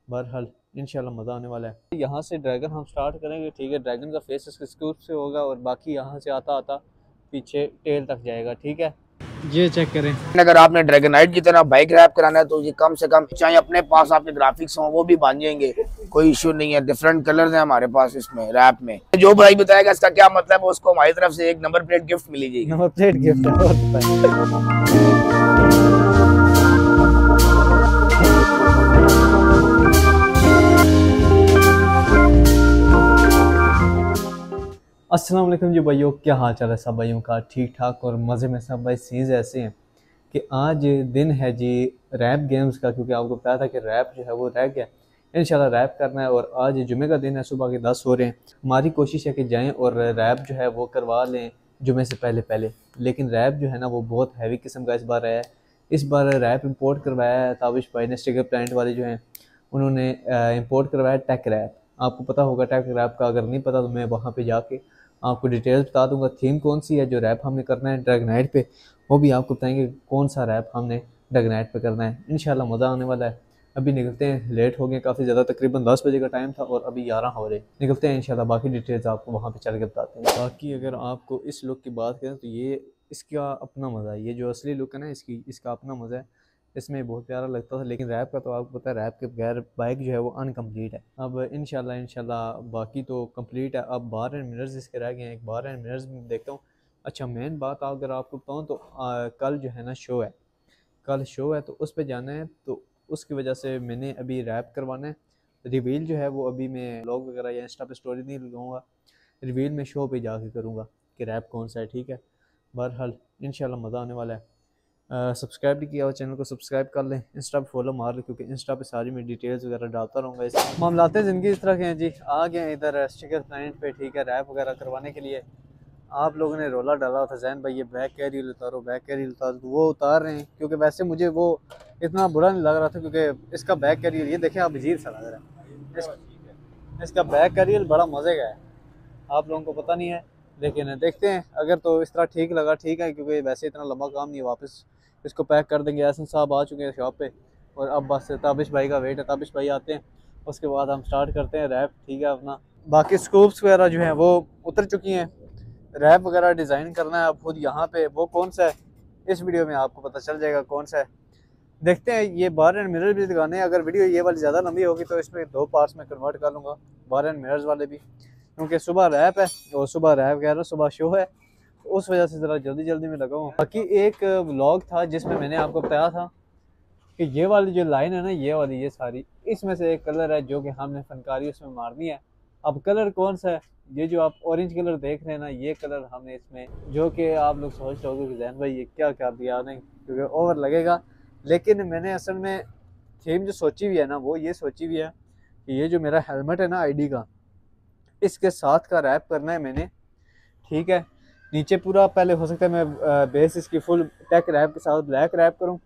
बहरहाल इंशाल्लाह मज़ा आने वाला है। यहाँ से ड्रैगन हम स्टार्ट करेंगे, ठीक है। ड्रैगन का फेस इसके स्कूप से होगा और बाकी यहाँ से आता आता पीछे टेल तक जाएगा, ठीक है। ये चेक करें, अगर आपने ड्रैगनाइट की तरह बाइक रैप कराना है तो ये कम से कम चाहे अपने पास आपके ग्राफिक्स हों वो भी बन जाएंगे, कोई इशू नहीं है। डिफरेंट कलर्स हैं हमारे पास इसमें रैप में। जो भाई बताएगा इसका क्या मतलब है उसको हमारी तरफ से एक नंबर प्लेट गिफ्ट मिलेगी। नंबर प्लेट गिफ्ट है। अस्सलाम वालेकुम जी भाइयों, क्या हाल चाल है सब भाइयों का? ठीक ठाक और मज़े में सब भाई। सीन्स ऐसे हैं कि आज दिन है जी रैप गेम्स का, क्योंकि आपको पता था कि रैप जो है वो रह गया। इंशाल्लाह रैप करना है और आज जुमे का दिन है, सुबह के 10 हो रहे हैं। हमारी कोशिश है कि जाएं और रैप जो है वो करवा लें जुमे से पहले पहले। लेकिन रैप जो है ना वो बहुत हैवी किस्म का इस बार है। इस बार रैप इंपोर्ट करवाया है ताबिश भाई ने, स्टिकर प्लांट वाले जो हैं उन्होंने इंपोर्ट करवाया टेक रैप। आपको पता होगा टेक रैप का, अगर नहीं पता तो मैं वहाँ पे जाके आपको डिटेल्स बता दूंगा। थीम कौन सी है जो रैप हमने करना है ड्रैगनाइट पे, वो भी आपको बताएंगे कौन सा रैप हमने ड्रैगनाइट पे करना है। इंशाल्लाह मज़ा आने वाला है। अभी निकलते हैं, लेट हो गए काफ़ी ज़्यादा, तकरीबन 10 बजे का टाइम था और अभी 11 हो रहे। निकलते हैं इंशाल्लाह, बाकी डिटेल्स आपको वहाँ पे चल के बताते हैं। बाकी अगर आपको इस लुक की बात करें तो ये इसका अपना मज़ा है। ये जो असली लुक है ना इसका अपना मज़ा है। इसमें बहुत प्यारा लगता था, लेकिन रैप का तो आपको पता है रैप के बगैर बाइक जो है वो अनकम्प्लीट है। अब इंशाल्लाह बाकी तो कंप्लीट है। अब बार एंड मिरर्स इसके रह गए हैं, एक बार एंड मिरर्स में देखता हूँ। अच्छा, मेन बात अगर आपको बताऊँ तो कल जो है ना शो है, कल शो है तो उस पर जाना है, तो उसकी वजह से मैंने अभी रैप करवाना है। रिवील जो है वो अभी मैं व्लॉग वगैरह या इंस्टा पे स्टोरी नहीं लगाऊंगा, रिवील में शो पे जाके करूँगा कि रैप कौन सा है, ठीक है। बहरहाल इंशाल्लाह मज़ा आने वाला है। सब्सक्राइब भी किया हो चैनल को सब्सक्राइब कर लें, इंस्टा पे फॉलो मार लें, क्योंकि इंस्टा पे सारी मैं डिटेल्स वगैरह डालता रहूँगा। इस मामलाते ज़िंदगी इस तरह के हैं जी। आ गए इधर स्टिकर प्लांट पे, ठीक है, रैप वगैरह करवाने के लिए। आप लोगों ने रोला डाला था जैन भाई ये बैक कैरियल उतारो, बैक कैरियल उतारो, तो वो उतार रहे हैं। क्योंकि वैसे मुझे वो इतना बुरा नहीं लग रहा था, क्योंकि इसका बैक कैरियल ये देखें आप, अजीब सा लग रहा है। इसका बैक कैरियल बड़ा मज़े का है, आप लोगों को पता नहीं है, लेकिन देखते हैं अगर तो इस तरह ठीक लगा ठीक है, क्योंकि वैसे इतना लंबा काम नहीं है। वापस इसको पैक कर देंगे। एहसन साहब आ चुके हैं शॉप पे और अब बस ताबिश भाई का वेट है। ताबिश भाई आते हैं उसके बाद हम स्टार्ट करते हैं रैप, ठीक है अपना। बाकी स्कूप्स वगैरह जो हैं वो उतर चुकी हैं। रैप वगैरह डिज़ाइन करना है अब खुद यहाँ पे, वो कौन सा है इस वीडियो में आपको पता चल जाएगा कौन सा है। देखते हैं। ये बार एंड मिरर भी दिखाने हैं। अगर वीडियो ये वाली ज़्यादा लंबी होगी तो इसमें 2 पार्ट्स में कन्वर्ट कर लूँगा, बार एंड मिरर्स वाले भी, क्योंकि सुबह रैप है और सुबह रैप कह रहा हूँ सुबह शो है, उस वजह से ज़रा जल्दी जल्दी में लगा हूँ। बाकी एक व्लॉग था जिसमें मैंने आपको बताया था कि ये वाली जो लाइन है ना, ये वाली ये सारी, इसमें से एक कलर है जो कि हमने फनकारी उसमें मारनी है। अब कलर कौन सा है? ये जो आप ऑरेंज कलर देख रहे हैं ना, ये कलर हमने इसमें, जो कि आप लोग सोच रहे होगे कि जैन भाई ये क्या कर दिया नहीं, क्योंकि ओवर लगेगा। लेकिन मैंने असल में थीम जो सोची हुई है ना, वो ये सोची हुई है कि ये जो मेरा हेलमेट है ना आईडी का, इसके साथ का रैप करना है मैंने, ठीक है। नीचे पूरा, पहले हो सकता है मैं बेस इसकी फुल टेक रैप के साथ ब्लैक रैप करूं।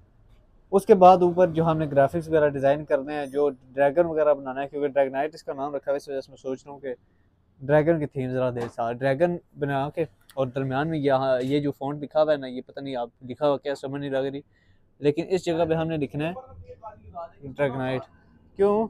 उसके बाद ऊपर जो हमने ग्राफिक्स वगैरह डिज़ाइन करने हैं, जो ड्रैगन वगैरह बनाना है, क्योंकि ड्रैगनाइट इसका नाम रखा है, इस वजह से मैं सोच रहा हूँ कि ड्रैगन की थीम ज़रा दे साथ ड्रैगन बना के। और दरमियान में यहाँ ये जो फॉन्ट लिखा हुआ है ना, ये पता नहीं आप लिखा हुआ क्या, समझ नहीं लग रही, लेकिन इस जगह पे हमने लिखना है ड्रैगनाइट। क्यों?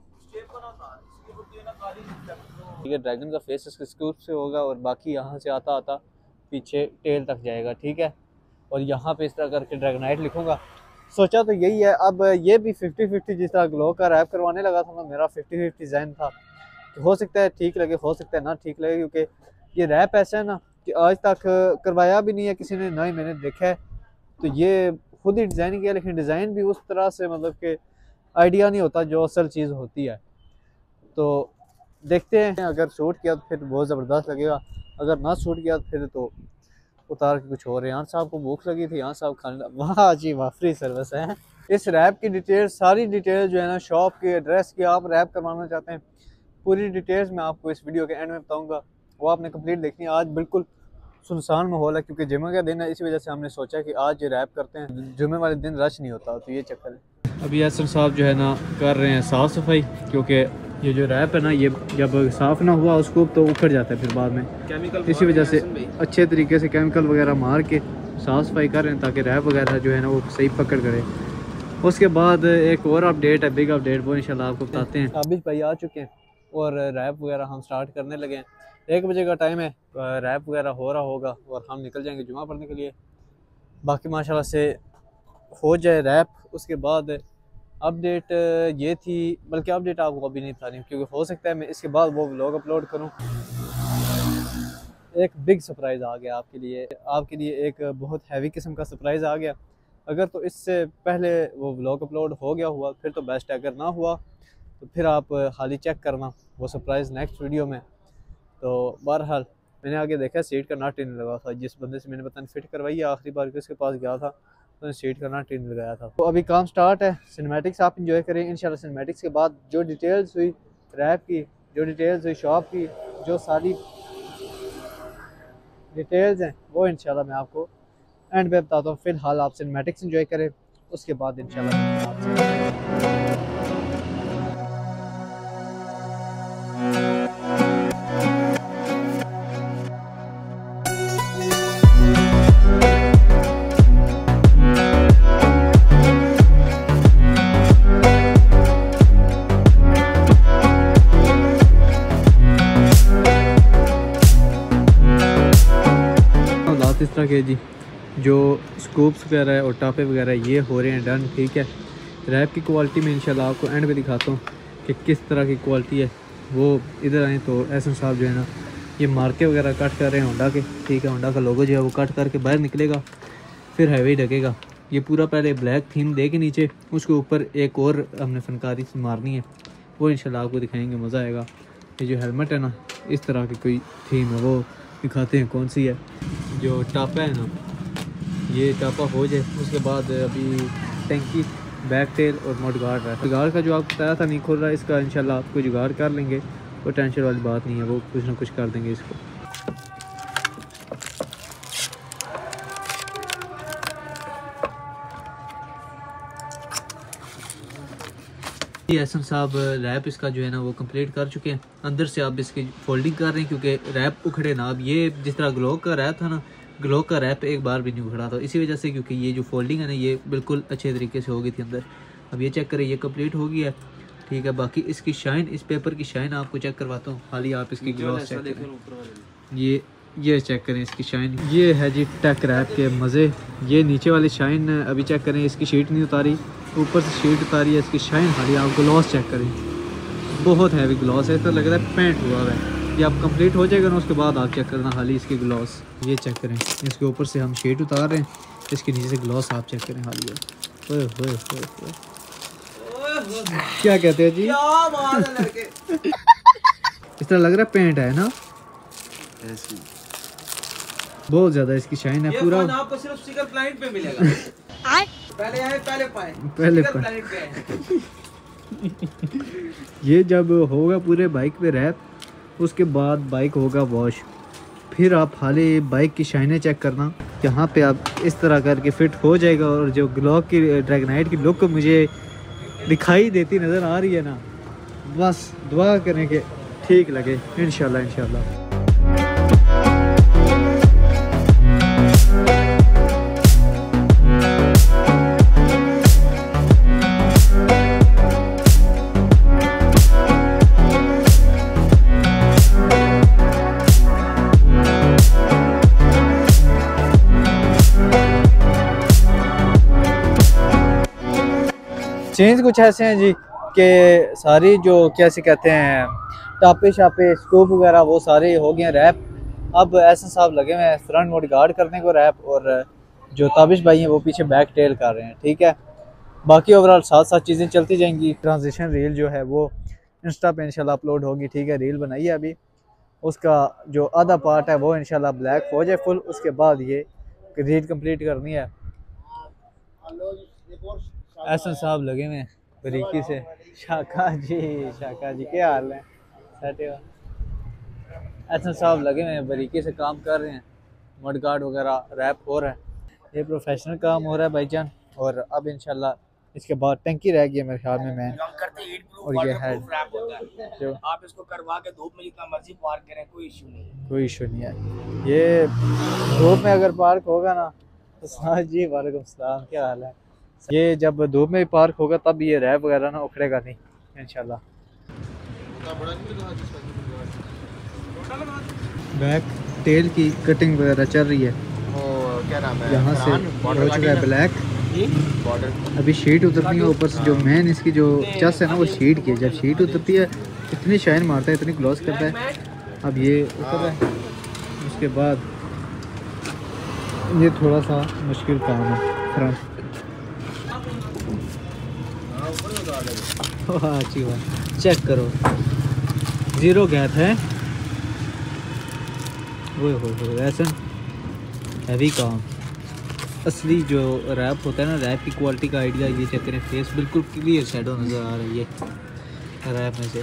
ठीक है, ड्रैगन का फेस इसके स्कूप से होगा और बाकी यहाँ से आता आता पीछे टेल तक जाएगा, ठीक है। और यहाँ पे इस तरह करके ड्रैगनाइट लिखूंगा। सोचा तो यही है। अब ये भी 50-50, जिस तरह ग्लो का रैप करवाने लगा था ना, मेरा 50-50 डिज़ाइन था। तो हो सकता है ठीक लगे, हो सकता है ना ठीक लगे, क्योंकि ये रैप ऐसा है ना कि आज तक करवाया भी नहीं है किसी ने, ना ही मैंने देखा है। तो ये खुद ही डिज़ाइन किया, लेकिन डिज़ाइन भी उस तरह से मतलब कि आइडिया नहीं होता जो असल चीज़ होती है। तो देखते हैं, अगर शूट किया तो फिर बहुत ज़बरदस्त लगेगा, अगर ना शूट किया तो फिर तो उतार के कुछ और। यहाँ साहब को भूख लगी थी, यहाँ साहब खाने, वाह जी वाह, फ्री सर्विस है। इस रैप की डिटेल, सारी डिटेल जो है ना, शॉप की, एड्रेस की, आप रैप करवाना चाहते हैं, पूरी डिटेल्स मैं आपको इस वीडियो के एंड में बताऊँगा। वो आपने कंप्लीट देखनी है। आज बिल्कुल सुनसान माहौल है, क्योंकि जुमे का दिन है, इसी वजह से हमने सोचा कि आज रैप करते हैं। जुमे वाले दिन रश नहीं होता, तो ये चक्कर है। अभी यासर साहब जो है ना कर रहे हैं साफ़ सफाई, क्योंकि ये जो रैप है ना, ये जब साफ़ ना हुआ उसको तो उखड़ जाता है फिर बाद में, इसी वजह से अच्छे तरीके से केमिकल वगैरह मार के साफ़ सफाई कर रहे हैं, ताकि रैप वगैरह जो है ना वो सही पकड़ करे। उसके बाद एक और अपडेट है, बिग अपडेट, वो इंशाल्लाह आपको बताते हैं। आबिद भाई आ चुके हैं और रैप वगैरह हम स्टार्ट करने लगे हैं। 1 बजे का टाइम है, रैप वगैरह हो रहा होगा और हम निकल जाएंगे जुमा पढ़ने के लिए। बाकी माशाल्लाह से हो जाए रैप, उसके बाद अपडेट ये थी, बल्कि अपडेट आपको अभी नहीं बतानी क्योंकि हो सकता है मैं इसके बाद वो व्लॉग अपलोड करूँ। एक बिग सरप्राइज़ आ गया आपके लिए एक बहुत हैवी किस्म का सरप्राइज़ आ गया। अगर तो इससे पहले वो व्लॉग अपलोड हो गया हुआ फिर तो बेस्ट है, अगर ना हुआ तो फिर आप हाल चेक करना वो सरप्राइज़ नेक्स्ट वीडियो में। तो बहरहाल मैंने आगे देखा सीट का नट नहीं लगा था, जिस बंदे से मैंने पता नहीं फिट करवाई है, आखिरी बार उसके पास गया था तो सीट का नट नहीं लगाया था। तो अभी काम स्टार्ट है, सिनेमैटिक्स आप इंजॉय करें इंशाल्लाह। सिनेमैटिक्स के बाद जो डिटेल्स हुई रैप की, जो डिटेल्स हुई शॉप की, जो सारी डिटेल्स हैं वो इंशाल्लाह मैं आपको एंड पे बताता हूँ। फिलहाल आप सिनेमैटिक्स एंजॉय करें, उसके बाद इंशाल्लाह आपसे इस तरह के जी जो स्कूप्स वगैरह है और टापे वगैरह ये हो रहे हैं डन, ठीक है। रैप की क्वालिटी में इंशाल्लाह आपको एंड पे दिखाता हूँ कि किस तरह की क्वालिटी है। वो इधर आए तो एहसन साहब जो है ना ये मार्के वगैरह कट कर रहे हैं होंडा के, ठीक है। होंडा का लोगो जो है वो कट करके बाहर निकलेगा, फिर हाईवे ढकेगा। ये पूरा पहले ब्लैक थीम दे के नीचे उसके ऊपर एक और हमने फनकारी से मारनी है, वो इंशाल्लाह आपको दिखाएंगे, मज़ा आएगा। ये जो हेलमेट है ना इस तरह की कोई थीम है, वो दिखाते हैं कौन सी है। जो टापा है ना ये टापा हो जाए उसके बाद अभी टैंकी, बैक टेल और मडगार्ड है। जुगाड़ का जो आपको बताया था नहीं खुल रहा है, इसका इंशाल्लाह आपको जुगाड़ कर लेंगे, कोई टेंशन वाली बात नहीं है, वो कुछ ना कुछ कर देंगे इसको। एहसन साहब रैप इसका जो है ना वो कंप्लीट कर चुके हैं। अंदर से आप इसकी फोल्डिंग कर रहे हैं क्योंकि रैप उखड़े ना। अब ये जिस तरह ग्लोक का रैप था ना, ग्लोक का रैप एक बार भी नहीं उखड़ा था, इसी वजह से क्योंकि ये जो फोल्डिंग है ना ये बिल्कुल अच्छे तरीके से हो गई थी अंदर। अब ये चेक करें, ये कंप्लीट हो गया है, ठीक है। बाकी इसकी शाइन, इस पेपर की शाइन आपको चेक करवाता हूँ, खाली आप इसकी ग्लॉस चेक करें। ये चेक करें इसकी शाइन, ये है जी टेक रैप के मज़े। ये नीचे वाली शाइन अभी चेक करें, इसकी शीट नहीं उतारी, ऊपर से शीट उतारी है, इसकी शाइन खाली। आप ग्लॉस चेक करें, बहुत हैवी ग्लॉस है, ऐसा लग रहा है पेंट हुआ है। ये आप कंप्लीट हो जाएगा ना उसके बाद आप चेक करना खाली इसकी ग्लॉस। ये चेक करें, इसके ऊपर से हम शीट उतार रहे हैं, इसके नीचे से ग्लॉस आप चेक करें खाली। ओए होए होए, क्या कहते हैं जी, क्या बात है लड़के। इस तरह लग रहा है पेंट है ना, बहुत ज्यादा इसकी शाइन है। पूरा आपको सिर्फ स्टिकर क्लाइंट पे मिलेगा। पहले आए पहले पाए, पहले पाए। ये जब होगा पूरे बाइक पे रैप, उसके बाद बाइक होगा वॉश, फिर आप खाली बाइक की शाइनें चेक करना। यहाँ पे आप इस तरह करके फिट हो जाएगा और जो ग्लॉक की ड्रैगनाइट की लुक मुझे दिखाई देती नज़र आ रही है ना, बस दुआ करें कि ठीक लगे इंशाल्लाह इंशाल्लाह। चेंज कुछ ऐसे हैं जी कि सारी जो कैसे कहते हैं टापे शापे स्कोप वगैरह वो सारे हो गए रैप। अब ऐसे साहब लगे हुए हैं फ्रंट मोड गार्ड करने को रैप, और जो ताबिश भाई हैं वो पीछे बैक टेल कर रहे हैं, ठीक है। बाकी ओवरऑल साथ साथ चीज़ें चलती जाएंगी। ट्रांजिशन रील जो है वो इंस्टा पे इंशाल्लाह अपलोड होगी, ठीक है। रील बनाई है अभी, उसका जो आधा पार्ट है वो इंशाल्लाह ब्लैक हो जाए फुल, उसके बाद ये रील कंप्लीट करनी है। एहसन साहब लगे हुए बारीकी से। शाका जी क्या हाल है, सेट हो। एहसन साहब लगे हुए बारीकी से काम कर रहे हैं, मड गार्ड वगैरह रैप हो रहा है, ये प्रोफेशनल काम हो रहा है भाईजान। और अब इंशाल्लाह इसके बाद टंकी रह गई है मेरे ख्याल में, मैं और ये है जो आप इसको करवा के धूप में जितना मर्जी पार्क करें, कोई इशू नहीं है। ये धूप में अगर पार्क होगा ना तो साहब जी वालेकुम सलाम, क्या हाल है, ये जब धूप में पार्क होगा तब ये रैप वगैरह ना उखड़ेगा नहीं इंशाल्लाह। बैक टेल की कटिंग वगैरह चल रही है। क्या नाम है, यहाँ से हो चुका है ब्लैक, बॉर्डर अभी शीट उतरती है ऊपर से। जो मेन इसकी जो चस है ना वो शीट की है। जब शीट उतरती है इतनी शाइन मारता है, इतनी ग्लॉस करता है। अब ये उतर रहा है, उसके बाद ये थोड़ा सा मुश्किल काम है फ्रंट। अच्छी बात, चेक करो ज़ीरो गैप है। वो हो ऐसा हैवी काम। असली जो रैप होता है ना, रैप की क्वालिटी का आइडिया ये चेक करें। फेस बिल्कुल क्लियर शैडो नज़र आ रही है रैप में से।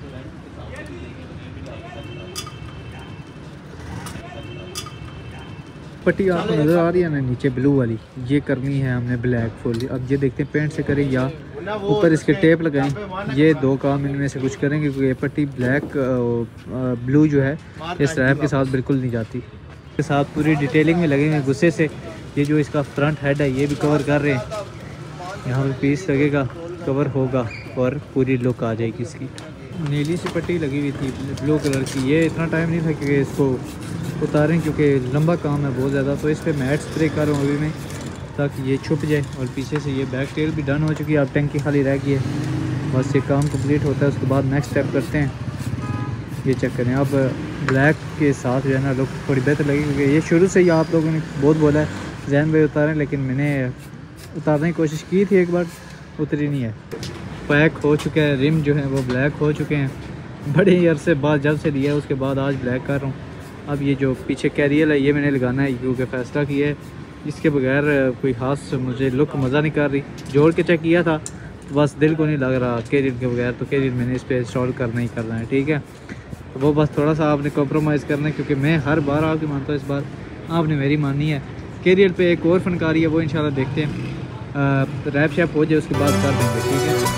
पट्टी आपको नज़र आ रही है ना नीचे ब्लू वाली, ये करनी है हमने ब्लैक फुल। अब ये देखते हैं पेंट से करें या ऊपर इसके टेप लगाएं। ये दो काम इनमें से कुछ करेंगे क्योंकि ये पट्टी ब्लैक ब्लू जो है इस रैप के साथ बिल्कुल नहीं जाती। के साथ पूरी डिटेलिंग में लगेंगे गुस्से से। ये जो इसका फ्रंट हेड है ये भी कवर कर रहे हैं। यहाँ पे पीस लगेगा, कवर होगा और पूरी लुक आ जाएगी इसकी। नीली सी पट्टी लगी हुई थी ब्लू कलर की। ये इतना टाइम नहीं था क्योंकि इसको उतारें, क्योंकि लंबा काम है बहुत ज़्यादा। तो इस पर मैट स्प्रे कर रहा हूँ अभी मैं, ताकि ये छुप जाए। और पीछे से ये बैक टेल भी डन हो चुकी है, अब टंकी खाली रह गई है। बस ये काम कंप्लीट होता है, उसके बाद नेक्स्ट स्टेप करते हैं। ये चेक करें। अब ब्लैक के साथ जो है ना लुक थोड़ी बेहतर लगी, क्योंकि ये शुरू से ही आप लोगों ने बहुत बोला है जैन भाई उतारें, लेकिन मैंने उतारने की कोशिश की थी एक बार, उतरी नहीं है। पैक हो चुका है, रिम जो है वो ब्लैक हो चुके हैं। बड़े ही अरसे बाद जब से लिया है उसके बाद आज ब्लैक कर रहा हूँ। अब ये जो पीछे कैरियल है ये मैंने लगाना है क्योंकि फ़ैसला किया है इसके बगैर कोई ख़ास मुझे लुक मज़ा नहीं कर रही। जोड़ के चेक किया था तो बस दिल को नहीं लग रहा कैरियर के बगैर, तो कैरियर मैंने इस पर इंस्टॉल करना ही करना है। ठीक है, तो वो बस थोड़ा सा आपने कॉम्प्रोमाइज़ करना है, क्योंकि मैं हर बार आपकी मानता हूँ, इस बार आपने मेरी माननी है। कैरियर पे एक और फनकारी है, वो इंशाल्लाह देखते हैं रैप शैप हो जाए उसके बाद कर देंगे। ठीक है,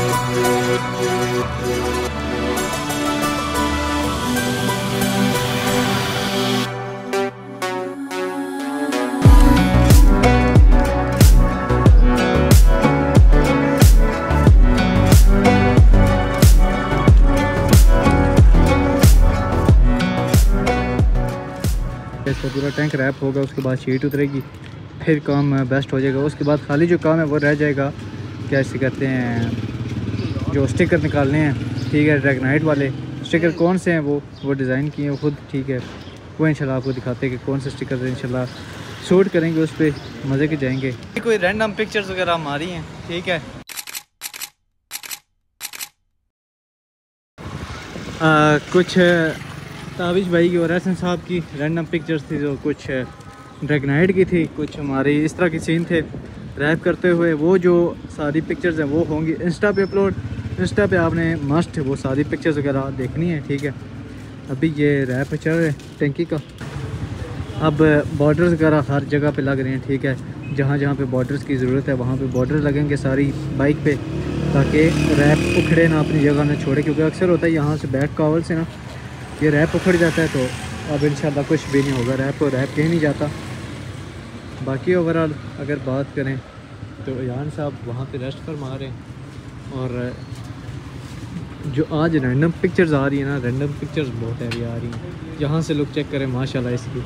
इसका पूरा टैंक रैप होगा, उसके बाद शीट उतरेगी, फिर काम बेस्ट हो जाएगा। उसके बाद खाली जो काम है वो रह जाएगा, क्या इसे कहते हैं, जो स्टिकर निकालने हैं। ठीक है, ड्रैगनाइट वाले स्टिकर कौन से हैं वो डिज़ाइन किए हैं खुद। ठीक है, वो इंशाल्लाह आपको दिखाते हैं कि कौन से स्टिकर इंशाल्लाह शूट करेंगे, उस पर मज़े के जाएंगे। कोई रैंडम पिक्चर्स वगैरह हमारी हैं। ठीक है, कुछ ताबिश भाई की और एहसन साहब की रैंडम पिक्चर्स थी, जो कुछ ड्रैगनाइट की थी, कुछ हमारी इस तरह के सीन थे रैप करते हुए। वो जो सारी पिक्चर्स हैं वो होंगी इंस्टा पे अपलोड। इंस्टा पे आपने मस्ट वो सारी पिक्चर्स वगैरह देखनी है। ठीक है, अभी ये रैप चल रहा है टंकी का। अब बॉर्डर्स वगैरह हर जगह पे लग रहे हैं। ठीक है, जहाँ जहाँ पे बॉर्डर्स की ज़रूरत है वहाँ पे बॉर्डर लगेंगे सारी बाइक पे, ताकि रैप उखड़े ना, अपनी जगह ना छोड़े। क्योंकि अक्सर होता है यहाँ से बैक कावल से ना ये रैप उखड़ जाता है, तो अब इंशाल्लाह कुछ भी नहीं होगा। रैप को रैप कहीं नहीं जाता। बाकी ओवरऑल अगर बात करें तो यान साहब वहाँ पे रेस्ट फरमा रहे हैं। और जो आज रैंडम पिक्चर्स आ रही है ना, रैंडम पिक्चर्स बहुत हैवी आ रही हैं। यहाँ से लुक चेक करें माशाल्लाह इसकी।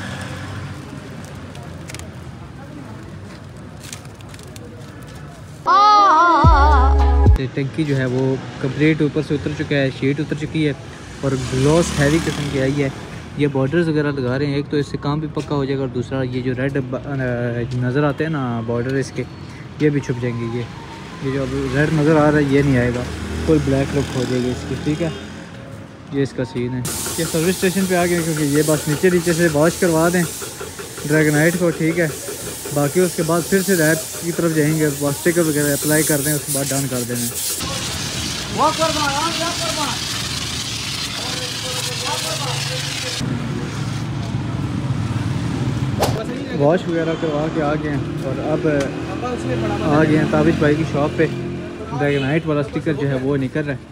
टंकी जो है वो कंप्लीट ऊपर से उतर चुका है, शीट उतर चुकी है और ग्लॉस हैवी किस्म की आई है। ये बॉर्डर्स वगैरह लगा रहे हैं, एक तो इससे काम भी पक्का हो जाएगा, और दूसरा ये जो रेड नज़र आते हैं ना बॉर्डर इसके, ये भी छुप जाएंगे। ये जो अब रेड नज़र आ रहा है ये नहीं आएगा, फुल ब्लैक लुक हो जाएगी इसकी। ठीक है, ये इसका सीन है। ये सर्विस स्टेशन पे आ गए, क्योंकि ये बस नीचे से वॉश करवा दें ड्रैगनाइट को। ठीक है, बाकी उसके बाद फिर से रैप की तरफ जाएंगे, स्टिकर वगैरह अप्लाई कर दें, उसके बाद डन कर देना। वॉश वगैरह करवा के आ गए हैं और अब आ गए हैं ताबिश भाई की शॉप पे। ड्रैगनाइट वाला स्टिकर जो है वो निकल रहा है।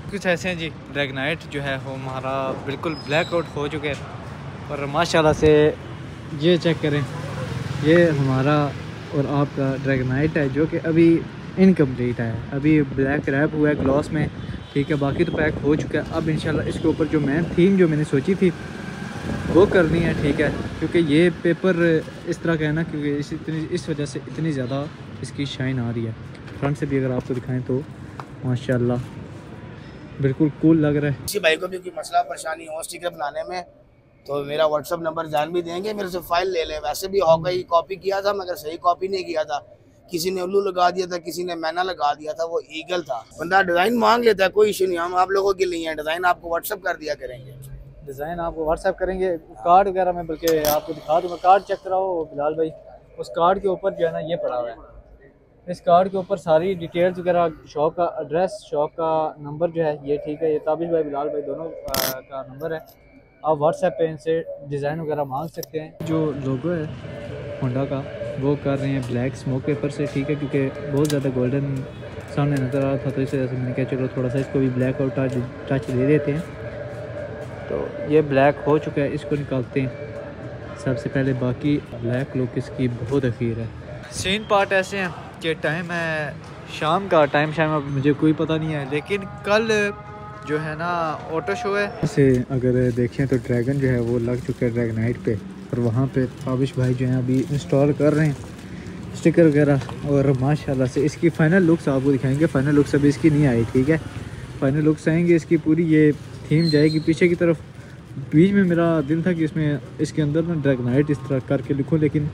कुछ ऐसे हैं जी, ड्रैगनाइट जो है वो हमारा बिल्कुल ब्लैक आउट हो चुके हैं और माशाल्लाह से ये चेक करें, ये हमारा और आपका ड्रैगनाइट है जो कि अभी इनकम्प्लीट है, अभी ब्लैक रैप हुआ है ग्लॉस में, ठीक है। बाकी तो पैक हो चुका है। अब इंशाल्लाह इसके ऊपर जो मेन थीम जो मैंने सोची थी वो करनी है, ठीक है, क्योंकि ये पेपर इस तरह का है ना, क्योंकि इस वजह से इतनी ज़्यादा इसकी शाइन आ रही है। फ्रंट से भी अगर आपको दिखाएं तो माशाल्लाह बिल्कुल कूल लग रहा है। किसी भाई को भी कोई मसला परेशानी हो स्टिकर बनाने में तो मेरा व्हाट्सअप नंबर जान भी देंगे, मेरे से फाइल ले लें। वैसे भी हॉका ही कॉपी किया था मगर सही कॉपी नहीं किया था, किसी ने उल्लू लगा दिया था, किसी ने मैना लगा दिया था, वो ईगल था। बंदा डिज़ाइन मांग लेता है, कोई इशू नहीं, हम आप लोगों के लिए हैं। डिज़ाइन आपको व्हाट्सअप कर दिया करेंगे, डिज़ाइन आपको व्हाट्सएप करेंगे। कार्ड वगैरह में बल्कि आपको दिखा दूँगा, कार्ड चेक कराओ बिलाल भाई। उस कार्ड के ऊपर जो है ना ये पड़ा हुआ है, इस कार्ड के ऊपर सारी डिटेल्स वगैरह, शॉप का एड्रेस, शॉप का नंबर जो है ये, ठीक है। ये ताबिश भाई बिलाल भाई दोनों का नंबर है। आप व्हाट्सएप पे इनसे डिज़ाइन वगैरह मांग सकते हैं। जो लोगो है होंडा का वो कर रहे हैं ब्लैक स्मोक पेपर से, ठीक है, क्योंकि बहुत ज़्यादा गोल्डन सामने नज़र आ रहा था, तो इस वजह से मैंने कहा चलो थोड़ा सा इसको भी ब्लैक आउट टच दे देते हैं। तो ये ब्लैक हो चुका है, इसको निकालते हैं सबसे पहले। बाकी ब्लैक लुक इसकी बहुत अखीर है। सीन पार्ट ऐसे हैं कि टाइम है शाम का, टाइम शाम अब मुझे कोई पता नहीं है, लेकिन कल जो है ना ऑटो शो है। ऐसे अगर देखें तो ड्रैगन जो है वो लग चुका है ड्रैगनाइट पे, और वहाँ पे ताबिश भाई जो हैं अभी इंस्टॉल कर रहे हैं स्टिकर वगैरह, और माशाल्लाह से इसकी फ़ाइनल लुक्स आपको दिखाएंगे। फ़ाइनल लुक्स अभी इसकी नहीं आई, ठीक है, फ़ाइनल लुक्स आएंगे इसकी। पूरी ये थीम जाएगी पीछे की तरफ। बीच में मेरा दिल था कि इसमें इसके अंदर ना ड्रैगनाइट इस तरह करके लिखूँ, लेकिन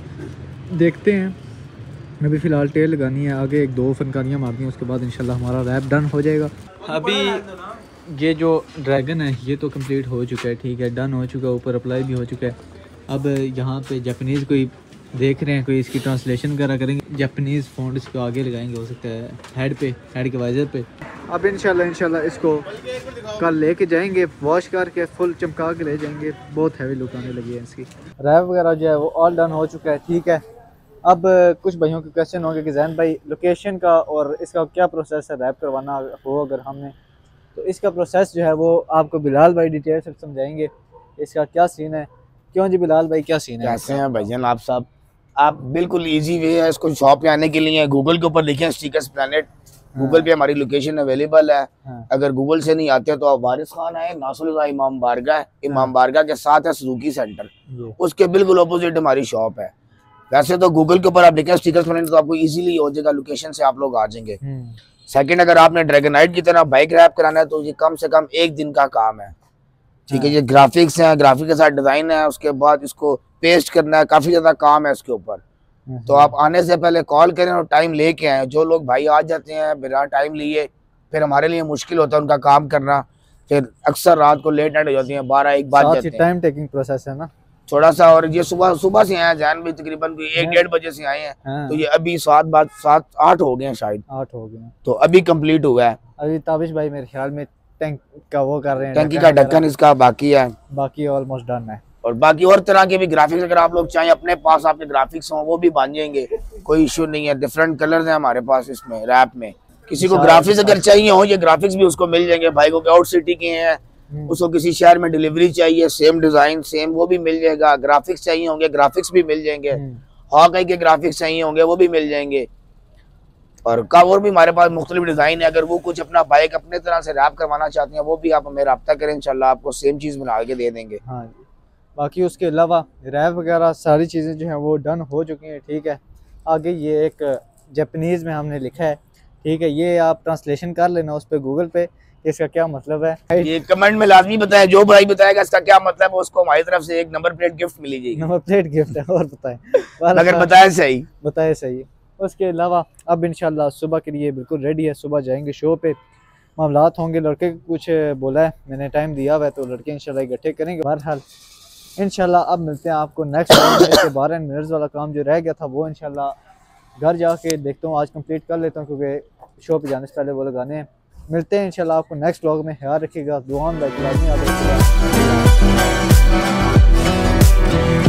देखते हैं। अभी फ़िलहाल टेल लगानी है, आगे एक दो फनकारियाँ मारनी है, उसके बाद इंशाल्लाह हमारा रैप डन हो जाएगा। अभी ये जो ड्रैगन है ये तो कंप्लीट हो चुका है, ठीक है, डन हो चुका है, ऊपर अप्लाई भी हो चुका है। अब यहाँ पे जापानीज़ कोई देख रहे हैं, कोई इसकी ट्रांसलेशन वगैरह करेंगे, जापानीज़ फ़ॉन्ट इसको आगे लगाएंगे, हो सकता है हेड के वाइज़र पे। अब इंशाल्लाह इसको कल लेके जाएंगे, वॉश करके फुल चमका के ले जाएंगे। बहुत हैवी लुक आने लगी है इसकी। रैप वगैरह जो है वो ऑल डन हो चुका है, ठीक है। अब कुछ भाइयों के क्वेश्चन होंगे कि जैन भाई लोकेशन का और इसका क्या प्रोसेस है रैप करवाना हो अगर हमने, तो इसका प्रोसेस जो है वो आपको बिलाल भाई डिटेल से समझाएंगे इसका क्या सीन है। क्यों जी बिलाल भाई, क्या सीन है? कैसे हैं भाईजान आप सब? आप बिल्कुल इजी वे है इसको शॉप पे आने के लिए। गूगल के ऊपर लिखें स्टिकर्स प्लैनेट, गूगल पे हमारी लोकेशन अवेलेबल है। अगर गूगल से नहीं आते तो आप वारिस खान आए, नासुल्लाह इमाम बारगाह के साथ है सुजुकी सेंटर, उसके बिल्कुल अपोजिट हमारी शॉप है। वैसे तो गूगल के ऊपर आप लिखें स्टिकर्स प्लैनेट तो आपको इजीली हो जाएगा, लोकेशन से आप लोग आ जाएंगे। सेकंड, अगर आपने ड्रैगनाइट की तरह बाइक रैप कराना है तो ये कम से कम एक दिन का काम है, ठीक है। ये ग्राफिक्स हैं, ग्राफिक के साथ डिजाइन है, उसके बाद इसको पेस्ट करना है, काफी ज्यादा काम है इसके ऊपर। तो आप आने से पहले कॉल करें और टाइम लेके आए। जो लोग भाई आ जाते हैं बिना टाइम लिए फिर हमारे लिए मुश्किल होता है उनका काम करना, फिर अक्सर रात को लेट नाइट हो जाती है, 12-1 बज जाते हैं। टाइम टेकिंग प्रोसेस है ना थोड़ा सा। और ये सुबह से आए हैं, जैन भी तकरीबन 1-1:30 बजे से आए हैं, तो ये अभी 7-8 हो गए हैं, शायद 8 हो गए, तो अभी कंप्लीट हुआ है। अभी ताबिश भाई मेरे ख्याल में टैंक का वो कर रहे हैं, टंकी का ढक्कन इसका बाकी है, बाकी ऑलमोस्ट डन है। और बाकी और तरह के भी ग्राफिक्स अगर आप लोग चाहें अपने पास आपके ग्राफिक्स हों वो भी बन जाएंगे, कोई इशू नहीं है। डिफरेंट कलर्स हैं हमारे पास इसमें रैप में। किसी को ग्राफिक्स अगर चाहिए हो ये ग्राफिक्स भी उसको मिल जाएंगे। भाई को आउट सिटी के हैं, उसको किसी शहर में डिलीवरी चाहिए, सेम डिजाइन सेम वो भी मिल जाएगा। ग्राफिक्स चाहिए होंगे ग्राफिक्स भी मिल जाएंगे। हॉकाई के ग्राफिक्स चाहिए होंगे वो भी मिल जाएंगे। और भी हमारे पास मुख्तलिफ डिजाइन है। अगर वो कुछ अपना बाइक अपने तरह से रैप करवाना चाहते हैं वो भी आप हमें रब्ता करें, इंशाल्लाह आपको सेम चीज बना के दे देंगे। हाँ जी। बाकी उसके अलावा रैप वगैरह सारी चीज़ें जो हैं वो डन हो चुकी हैं, ठीक है। आगे ये एक जापानीज़ में हमने लिखा है, ठीक है, ये आप ट्रांसलेशन कर लेना उस पर गूगल पे, इसका क्या मतलब है ये कमेंट में लाजमी बताएं। जो भाई बताएगा इसका क्या मतलब है उसको हमारी तरफ से एक नंबर प्लेट गिफ्ट मिली जाएगी। नंबर प्लेट गिफ्ट है, और बताएं अगर बताए सही। उसके अलावा अब इंशाल्लाह सुबह के लिए बिल्कुल रेडी है, सुबह जाएंगे शो पे, मामलात होंगे। लड़के कुछ बोला है, मैंने टाइम दिया हुआ है, तो लड़के इंशाल्लाह इकट्ठे करेंगे। बहरहाल इंशाल्लाह अब मिलते हैं आपको नेक्स्ट टाइम। 12 मिनट्स वाला काम जो रह गया था वो इंशाल्लाह घर जाके देखता हूँ, आज कंप्लीट कर लेता हूँ, क्योंकि शो पे जाने से पहले वो लगाने हैं। मिलते हैं इंशाल्लाह आपको नेक्स्ट व्लॉग में। ख्याल रखिएगा, दुआ में